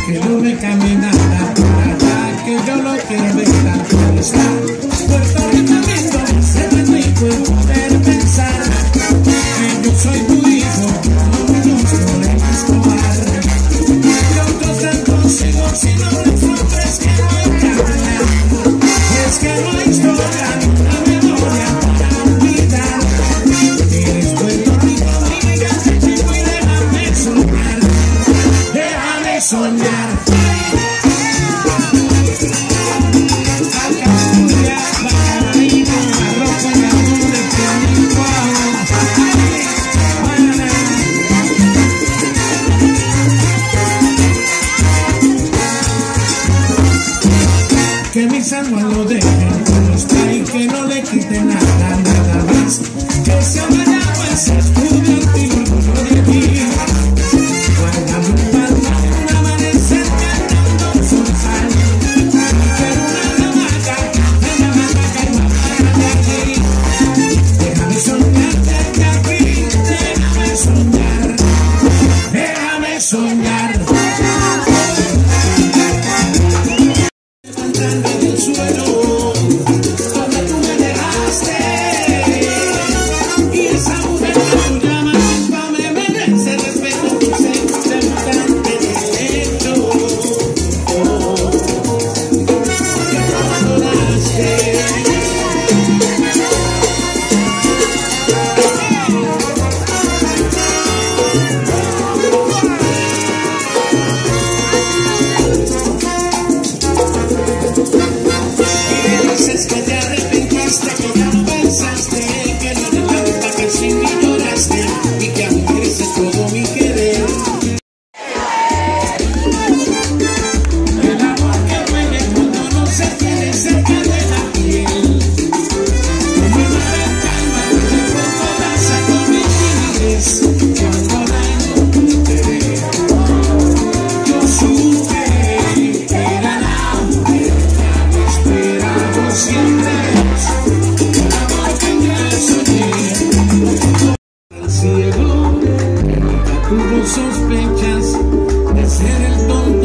que no me cambie nada por allá, que yo lo quiero ver tal cual está. Puerto Rico lindo, se me rico en poder pensar que yo soy tu hijo, no conozco de Escobar. Yo otros tantos sigo si no les ofrezco que hablar. Es que no hay historia ni una memoria para olvidar. Eres Puerto Rico, niña, chico, y déjame soñar. Déjame soñar. Que mis almas lo dejen como está y que no le quiten nada, nada más. Que se vaya pues escudo antiguo orgullo de ti. Guárdame un palmo, un amanecer cantando un zorzal. Quiero una hamaca y más de aquí. Déjame soñarte de aquí, déjame soñar. Déjame soñar. Del suelo, donde tú me dejaste, y esa mujer que tú llamas pa' me merece respeto, tú se bastante derecho, que tú abandonaste. Dices que te arrepentiste, que ya no pensaste, que no te falta, que sin mí lloraste y que aún mereces todo mi querer. El amor que duele cuando no se tiene cerca de la piel. Como una vez calma, de pronto danza con mi timidez. Cuando la encontré, yo supe que era la mujer que había esperado siempre. El amor que yo soñé, al cielo, que nunca tuvo sospechas de ser el tonto